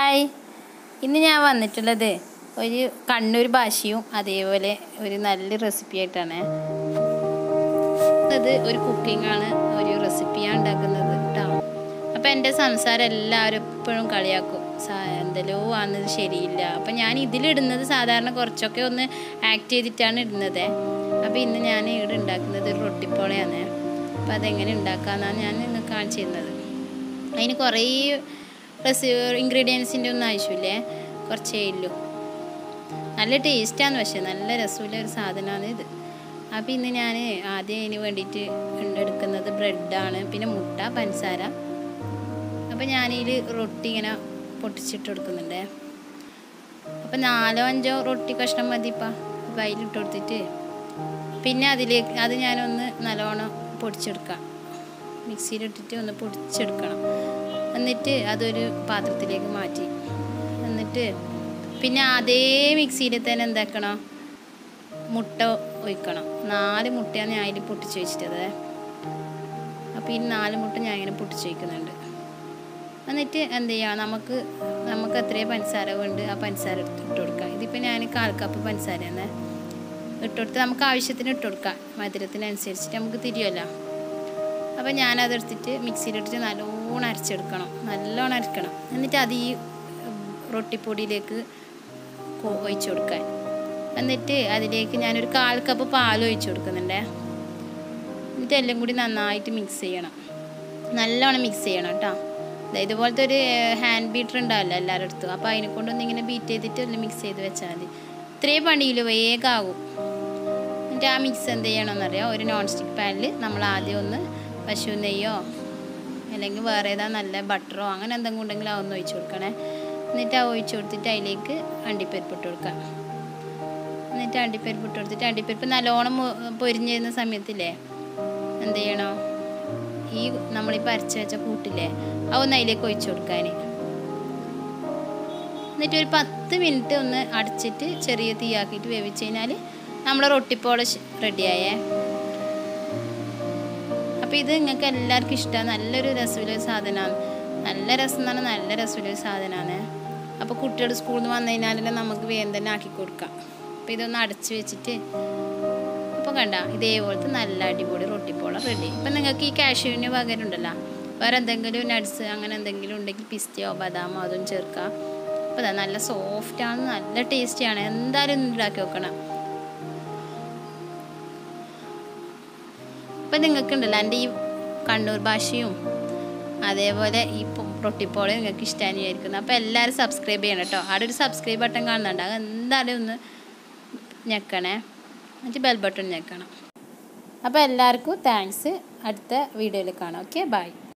Hi, ഇന്ന് ഞാൻ വന്നിട്ടുള്ളത് ഒരു കണ്ണൂർ ഭാഷയും അതേപോലെ ഒരു നല്ല റെസിപ്പി ആയിട്ടാണ്. അത് ഒരു കുക്കിങ്ങാണ്, ഒരു റെസിപ്പിയാണ് ഉണ്ടാക്കുന്നത് കേട്ടോ. അപ്പോൾ എൻ്റെ സംസാരം എല്ലാവരും എപ്പോഴും കളിയാക്കും, എന്തെല്ലോ ആണെന്നത് ശരിയില്ല. അപ്പം ഞാൻ ഇതിലിടുന്നത് സാധാരണ കുറച്ചൊക്കെ ഒന്ന് ആക്ട് ചെയ്തിട്ടാണ് ഇടുന്നത്. അപ്പോൾ ഇന്ന് ഞാൻ ഇവിടെ ഉണ്ടാക്കുന്നത് ഒരു റൊട്ടിപ്പോളയാണ്. അപ്പോൾ അതെങ്ങനെ ഉണ്ടാക്കാമെന്നാണ് ഞാൻ ഇന്ന് കാണിച്ചു തരുന്നത്. അതിന് കുറേ ഇൻഗ്രീഡിയൻസിൻ്റെ ഒന്നും ആവശ്യമില്ലേ, കുറച്ചേ ഉള്ളൂ. നല്ല ടേസ്റ്റാണ്, പക്ഷേ നല്ല രസമുള്ള ഒരു സാധനമാണ് ഇത്. അപ്പോൾ ഇന്ന് ഞാൻ ആദ്യം അതിന് വേണ്ടിയിട്ട് എടുക്കുന്നത് ബ്രെഡാണ്, പിന്നെ മുട്ട, പഞ്ചസാര. അപ്പോൾ ഞാനിതിൽ റൊട്ടി ഇങ്ങനെ പൊട്ടിച്ചിട്ട് കൊടുക്കുന്നുണ്ട്. അപ്പോൾ 4-5 റൊട്ടി കഷ്ണം മതിപ്പാ. അപ്പോൾ അതിലിട്ട് കൊടുത്തിട്ട് പിന്നെ അത് ഞാനൊന്ന് നല്ലോണം പൊടിച്ചെടുക്കാം. മിക്സിയിലിട്ടിട്ട് ഒന്ന് പൊടിച്ചെടുക്കണം. എന്നിട്ട് അതൊരു പാത്രത്തിലേക്ക് മാറ്റി, എന്നിട്ട് പിന്നെ അതേ മിക്സിയിൽ തന്നെ എന്താക്കണം, മുട്ട ഒഴിക്കണം. 4 മുട്ടയാണ് ഞാൻ അതിൽ പൊട്ടിച്ച് വെച്ചിട്ടത്. അപ്പോൾ ഈ 4 മുട്ട ഞാൻ ഇങ്ങനെ പൊട്ടിച്ച് വയ്ക്കുന്നുണ്ട്. എന്നിട്ട് എന്ത് ചെയ്യുക, നമുക്ക് എത്രയും പഞ്ചസാര വേണ്ട ആ പഞ്ചസാര ഇട്ട് കൊടുക്കാം. ഇതിപ്പോൾ ഞാൻ 1/4 കപ്പ് പഞ്ചസാരയാണ് ഇട്ട് കൊടുത്ത് നമുക്ക് ആവശ്യത്തിന് ഇട്ട് കൊടുക്കാം. മധുരത്തിനനുസരിച്ചിട്ട് നമുക്ക് തിരിയുമല്ലോ. അപ്പോൾ ഞാനതെടുത്തിട്ട് മിക്സിയിലിട്ടിട്ട് നല്ലോണം അരച്ചെടുക്കണം, നല്ലോണം അരക്കണം. എന്നിട്ട് അത് ഈ റൊട്ടിപ്പൊടിയിലേക്ക് ഒഴിച്ച് കൊടുക്കാൻ. എന്നിട്ട് അതിലേക്ക് ഞാനൊരു 1/4 കപ്പ് പാൽ ഒഴിച്ച് കൊടുക്കുന്നുണ്ട്. എന്നിട്ട് എല്ലാം കൂടി നന്നായിട്ട് മിക്സ് ചെയ്യണം, നല്ലോണം മിക്സ് ചെയ്യണം കേട്ടോ. ഇതുപോലത്തെ ഒരു ഹാൻഡ് ബീറ്റർ ഉണ്ടാവില്ല എല്ലാവരുടെ അടുത്തും. അപ്പോൾ അതിനെ കൊണ്ടൊന്ന് ഇങ്ങനെ ബീറ്റ് ചെയ്തിട്ട് ഒന്ന് മിക്സ് ചെയ്ത് വെച്ചാൽ മതി. ഇത്രയും പണിയിൽ വേഗമാകും. എന്നിട്ട് ആ മിക്സ് എന്ത് ചെയ്യണമെന്നറിയാം, ഒരു നോൺ സ്റ്റിക്ക് പാനിൽ നമ്മൾ ആദ്യം ഒന്ന് പശു നെയ്യോ അല്ലെങ്കിൽ വേറെ ഏതാ നല്ല ബട്ടറോ അങ്ങനെ എന്തെങ്കിലും ഉണ്ടെങ്കിൽ അതൊന്ന് ഒഴിച്ച് കൊടുക്കണേ. എന്നിട്ട് ആ ഒഴിച്ച് കൊടുത്തിട്ട് അതിലേക്ക് അണ്ടിപ്പരിപ്പ് ഇട്ട് കൊടുക്കാം. എന്നിട്ട് അണ്ടിപ്പരിപ്പ് ഇട്ട് കൊടുത്തിട്ട് അണ്ടിപ്പരിപ്പ് നല്ലോണം പൊരിഞ്ഞ് വരുന്ന സമയത്തില്ലേ എന്ത് ചെയ്യണം, ഈ നമ്മളിപ്പോൾ അരച്ച് വെച്ച കൂട്ടില്ലേ അതൊന്ന് അതിലേക്ക് ഒഴിച്ച് കൊടുക്കാൻ. എന്നിട്ട് ഒരു 10 മിനിറ്റ് ഒന്ന് അടച്ചിട്ട് ചെറിയ തീയാക്കിയിട്ട് വേവിച്ച് കഴിഞ്ഞാൽ നമ്മുടെ റൊട്ടിപ്പോള റെഡിയായേ. അപ്പോൾ ഇത് നിങ്ങൾക്ക് എല്ലാവർക്കും ഇഷ്ടമാണ്, നല്ലൊരു രസമുള്ളൊരു സാധനമാണ്. നല്ല രസം എന്ന് പറഞ്ഞാൽ നല്ല രസമുള്ളൊരു സാധനമാണ്. അപ്പോൾ കുട്ടികൾ സ്കൂളിൽ നിന്ന് വന്നു കഴിഞ്ഞാൽ നമുക്ക് വേഗം തന്നെ ആക്കി കൊടുക്കാം. അപ്പോൾ ഇതൊന്ന് അടച്ച് വെച്ചിട്ട് അപ്പോൾ കണ്ട ഇതേപോലത്തെ നല്ല അടിപൊളി റൊട്ടിപ്പോള റെഡി. ഇപ്പം നിങ്ങൾക്ക് ഈ കാഷ്യൂവിന് പകരം ഉണ്ടല്ലോ വേറെ എന്തെങ്കിലും നട്ട്സ് അങ്ങനെ എന്തെങ്കിലും ഉണ്ടെങ്കിൽ പിസ്തയോ ബദാമോ അതും ചേർക്കാം. അപ്പോൾ അതാ നല്ല സോഫ്റ്റാണ്, നല്ല ടേസ്റ്റിയാണ്. എന്തായാലും ഉണ്ടാക്കി വെക്കണം. അപ്പം നിങ്ങൾക്കുണ്ടല്ലോ എൻ്റെ ഈ കണ്ണൂർ ഭാഷയും അതേപോലെ ഈ റൊട്ടിപ്പോളയും നിങ്ങൾക്ക് ഇഷ്ടമായി വിചാരിക്കുന്നു. അപ്പോൾ എല്ലാവരും സബ്സ്ക്രൈബ് ചെയ്യണം കേട്ടോ. അവിടെ ഒരു സബ്സ്ക്രൈബ് ബട്ടൺ കാണുന്നുണ്ട്, അത് എന്തായാലും ഒന്ന് ഞെക്കണേ. എന്നിട്ട് ബെൽ ബട്ടൺ ഞെക്കണം. അപ്പോൾ എല്ലാവർക്കും താങ്ക്സ്. അടുത്ത വീഡിയോയിൽ കാണാം. Okay, by.